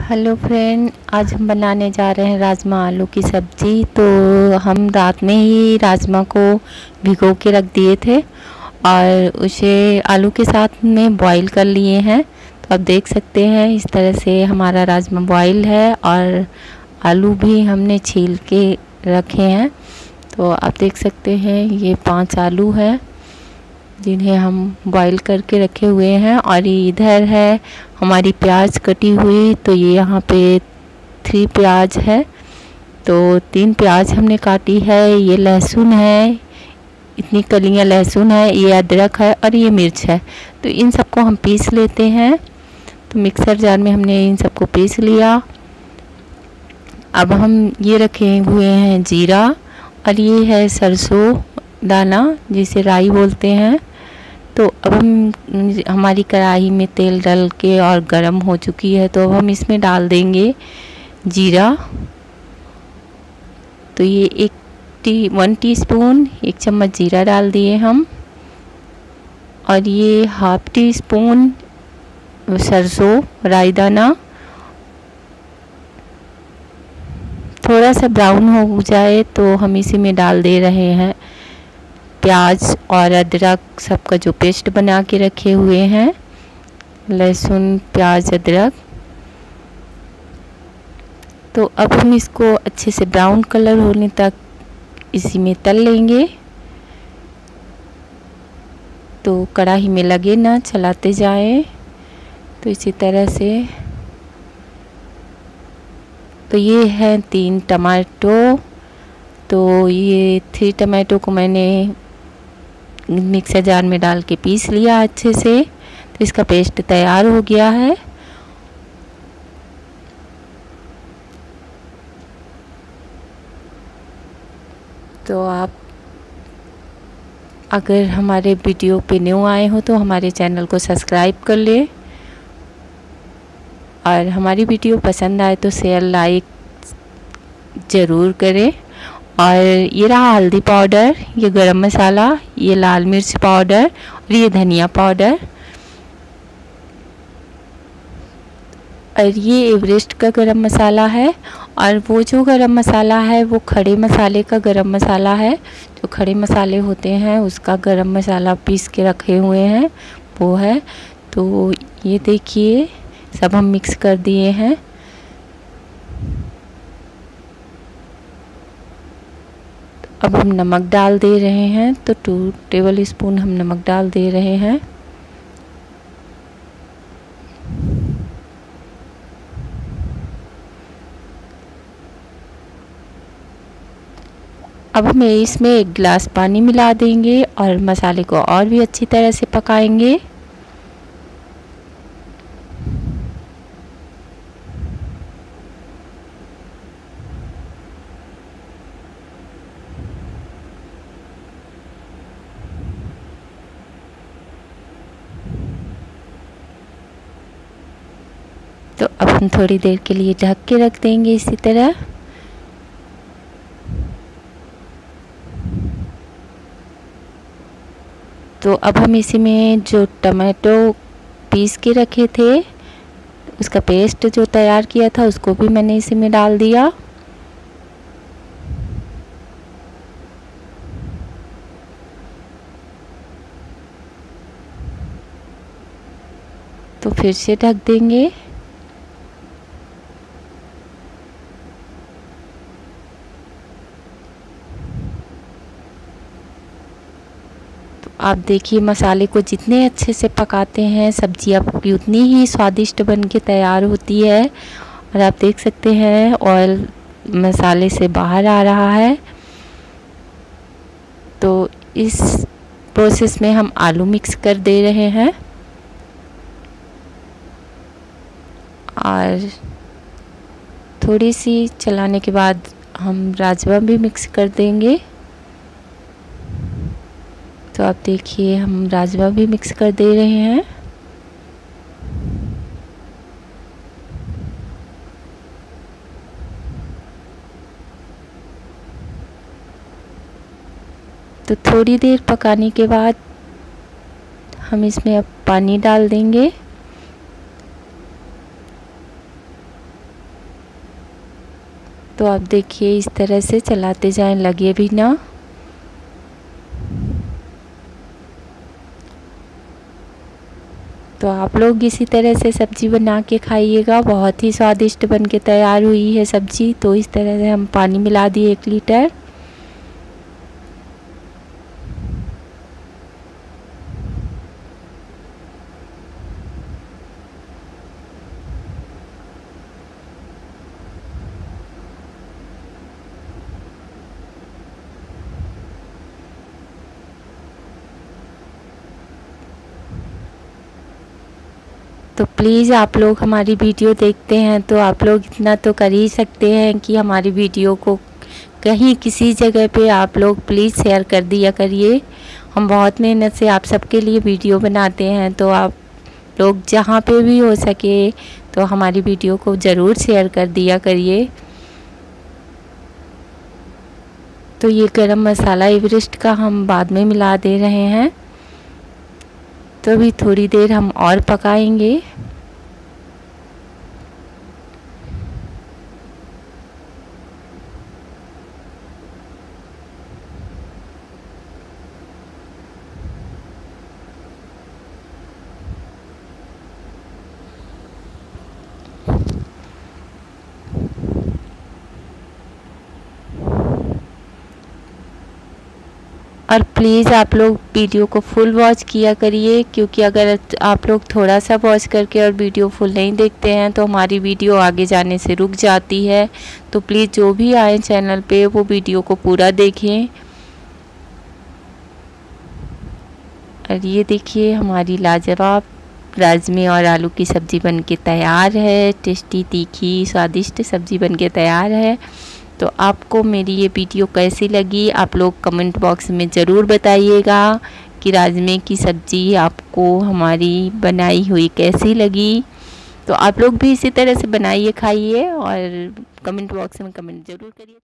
Hello friend, आज हम बनाने जा रहे हैं राजमा आलू की सब्ज़ी। तो हम रात में ही राजमा को भिगो के रख दिए थे और उसे आलू के साथ में बॉईल कर लिए हैं। तो आप देख सकते हैं इस तरह से हमारा राजमा बॉईल है और आलू भी हमने छील के रखे हैं। तो आप देख सकते हैं ये 5 आलू है जिन्हें हम बॉईल करके रखे हुए हैं। और इधर है हमारी प्याज कटी हुई, तो ये यहाँ पे 3 प्याज है, तो 3 प्याज हमने काटी है। ये लहसुन है, इतनी कलियां लहसुन है, ये अदरक है और ये मिर्च है। तो इन सबको हम पीस लेते हैं। तो मिक्सर जार में हमने इन सबको पीस लिया। अब हम ये रखे हुए हैं जीरा और ये है सरसों दाना जिसे राई बोलते हैं। तो अब हमारी कढ़ाई में तेल डाल के और गरम हो चुकी है, तो अब हम इसमें डाल देंगे जीरा। तो ये 1 टीस्पून 1 चम्मच जीरा डाल दिए हम। और ये ½ टीस्पून सरसों राई दाना। थोड़ा सा ब्राउन हो जाए तो हम इसी में डाल दे रहे हैं प्याज और अदरक सबका जो पेस्ट बना के रखे हुए हैं, लहसुन प्याज अदरक। तो अब हम इसको अच्छे से ब्राउन कलर होने तक इसी में तल लेंगे। तो कढ़ाई में लगे ना, चलाते जाएं। तो इसी तरह से। तो ये है 3 टमाटो। तो ये 3 टमाटो को मैंने मिक्सर जार में डाल के पीस लिया अच्छे से। तो इसका पेस्ट तैयार हो गया है। तो आप अगर हमारे वीडियो पे न्यू आए हो तो हमारे चैनल को सब्सक्राइब कर ले, और हमारी वीडियो पसंद आए तो शेयर लाइक ज़रूर करें। और ये रहा हल्दी पाउडर, ये गरम मसाला, ये लाल मिर्च पाउडर और ये धनिया पाउडर। और ये एवरेस्ट का गरम मसाला है। और वो जो गरम मसाला है वो खड़े मसाले का गरम मसाला है। जो खड़े मसाले होते हैं उसका गरम मसाला पीस के रखे हुए हैं वो है। तो ये देखिए सब हम मिक्स कर दिए हैं। अब हम नमक डाल दे रहे हैं। तो 2 टेबल स्पून हम नमक डाल दे रहे हैं। अब हम इसमें 1 गिलास पानी मिला देंगे और मसाले को और भी अच्छी तरह से पकाएंगे। तो अब हम थोड़ी देर के लिए ढक के रख देंगे इसी तरह। तो अब हम इसी में जो टमाटो पीस के रखे थे उसका पेस्ट जो तैयार किया था उसको भी मैंने इसी में डाल दिया। तो फिर से ढक देंगे। आप देखिए मसाले को जितने अच्छे से पकाते हैं सब्ज़ी आपकी उतनी ही स्वादिष्ट बन के तैयार होती है। और आप देख सकते हैं ऑयल मसाले से बाहर आ रहा है। तो इस प्रोसेस में हम आलू मिक्स कर दे रहे हैं और थोड़ी सी चलाने के बाद हम राजमा भी मिक्स कर देंगे। तो आप देखिए हम राजमा भी मिक्स कर दे रहे हैं। तो थोड़ी देर पकाने के बाद हम इसमें अब पानी डाल देंगे। तो आप देखिए इस तरह से चलाते जाएं, लगे भी ना। तो आप लोग इसी तरह से सब्ज़ी बना के खाइएगा, बहुत ही स्वादिष्ट बन के तैयार हुई है सब्ज़ी। तो इस तरह से हम पानी मिला दिए 1 लीटर। तो प्लीज़ आप लोग हमारी वीडियो देखते हैं तो आप लोग इतना तो कर ही सकते हैं कि हमारी वीडियो को कहीं किसी जगह पे आप लोग प्लीज़ शेयर कर दिया करिए। हम बहुत मेहनत से आप सबके लिए वीडियो बनाते हैं, तो आप लोग जहाँ पे भी हो सके तो हमारी वीडियो को ज़रूर शेयर कर दिया करिए। तो ये गरम मसाला एवरेस्ट का हम बाद में मिला दे रहे हैं। तो अभी थोड़ी देर हम और पकाएंगे। और प्लीज़ आप लोग वीडियो को फुल वॉच किया करिए, क्योंकि अगर आप लोग थोड़ा सा वॉच करके और वीडियो फुल नहीं देखते हैं तो हमारी वीडियो आगे जाने से रुक जाती है। तो प्लीज़ जो भी आए चैनल पे वो वीडियो को पूरा देखें। और ये देखिए हमारी लाजवाब राजमे और आलू की सब्ज़ी बनके तैयार है। टेस्टी, तीखी, स्वादिष्ट सब्ज़ी बनके तैयार है। तो आपको मेरी ये वीडियो कैसी लगी आप लोग कमेंट बॉक्स में ज़रूर बताइएगा कि राजमे की सब्ज़ी आपको हमारी बनाई हुई कैसी लगी। तो आप लोग भी इसी तरह से बनाइए, खाइए और कमेंट बॉक्स में कमेंट ज़रूर करिए।